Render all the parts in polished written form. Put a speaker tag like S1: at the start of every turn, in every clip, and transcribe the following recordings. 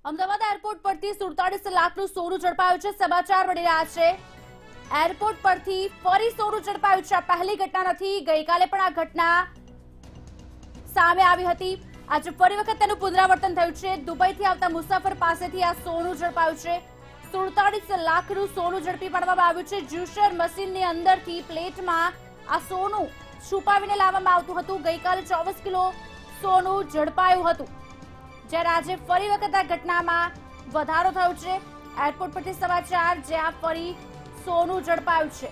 S1: Ahmedabad airport પરથી 47 લાખનું સોનું ઝડપાયું છે। સમાચાર મળી રહ્યા છે એરપોર્ટ પરથી ફરી સોનું ઝડપાયું છે। આ પહેલી ઘટના નથી, ગઈકાલે પણ આ ઘટના સામે આવી હતી। આજે ફરી વખત તેનું પુનરાવર્તન થયું છે। દુબઈથી આવતા મુસાફર પાસેથી આ સોનું ઝડપાયું છે। 47 લાખનું સોનું ઝડપી પાડવામાં આવ્યું છે। જ્યુસર મશીનની અંદરથી પ્લેટમાં આ સોનું છુપાવીને લાવવામાં આવતું હતું। ગઈકાલે 24 કિલો સોનું ઝડપાયું હતું, જ્યારે આજે ફરી વખત આ ઘટનામાં વધારો થયો છે। એરપોર્ટ પરથી સમાચાર, જ્યાં ફરી સોનું ઝડપાયું છે।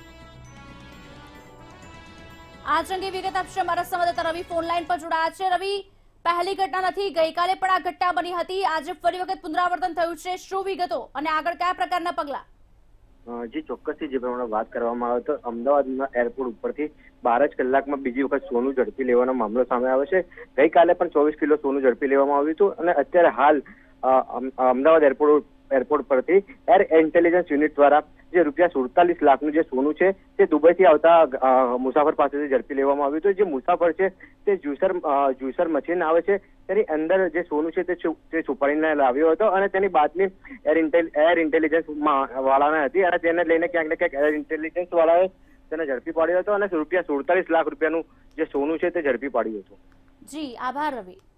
S1: આ અંગે વિગત આપશે અમારા સંવાદદાતા રવિ ફોન લાઈન પર જોડાયા છે। રવિ, પહેલી ઘટના નથી, ગઈકાલે પણ આ ઘટના બની હતી, આજે ફરી વખત પુનરાવર્તન થયું છે, શું વિગતો અને આગળ કયા પ્રકારના પગલા?
S2: જી ચોક્કસથી જે પ્રમાણે વાત કરવામાં આવે તો અમદાવાદના એરપોર્ટ ઉપરથી 12 જ કલાકમાં બીજી વખત સોનું ઝડપી લેવાનો મામલો સામે આવ્યો છે। ગઈકાલે પણ 24 કિલો સોનું ઝડપી લેવામાં આવ્યું હતું અને અત્યારે હાલ અમદાવાદ એરપોર્ટ પરથી એર ઇન્ટેલિજન્સ યુનિટ દ્વારા જે ₹47 લાખનું જે સોનું છે તે દુબઈથી આવતા મુસાફર પાસેથી ઝડપી લેવામાં આવ્યું હતું। જે મુસાફર છે તે જ્યુસર મશીન આવે છે તેની અંદર જે સોનું છે તે છુપાડીને લાવ્યો હતો અને તેની બાતમી એર ઇન્ટેલિજન્સ વાળાને હતી અને તેને લઈને ક્યાંક ને ક્યાંક એર ઇન્ટેલિજન્સ વાળાએ તેને ઝડપી પાડ્યો હતો અને ₹47 લાખ રૂપિયાનું જે સોનું છે તે ઝડપી પાડ્યું હતું।
S1: જી આભાર રવિ।